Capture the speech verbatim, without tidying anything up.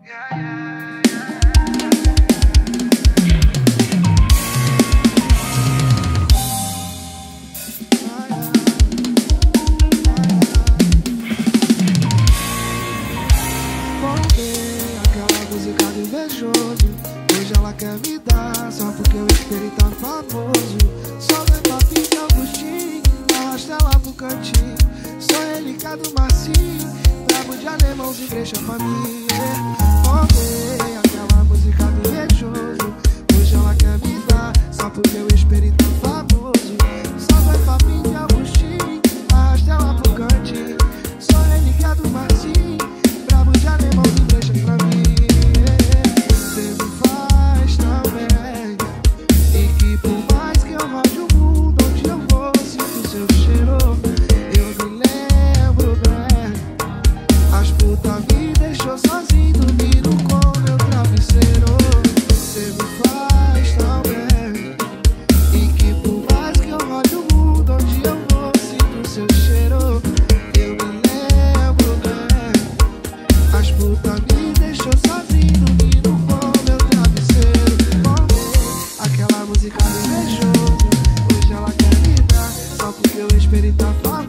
Hoje ela quer me dar, só porque eu esperei tá famoso. Só vai papinho de Augustinho, arrasta ela pro cantinho. Sou relicado Marcinho, brabo de alemãos e brecha pra mim. Ouvei aquela música do invejoso. Hoje ela quer me dar, só porque eu esperei tá famoso. Só vai papinho de Augustinho, arrasta ela pro cantinho. Sou relicado Marcinho, brabo de alemãos e brecha pra mim. Sozinho dormindo com meu travesseiro. Cê me faz tão bem, e que por mais que eu rode o mundo, onde eu vou sinto seu cheiro. Eu me lembro bem, as putas me deixou sozinho dormindo com meu travesseiro. Bom, aquela música do invejoso, hoje ela quer me dar, só porque eu esperei tá falando.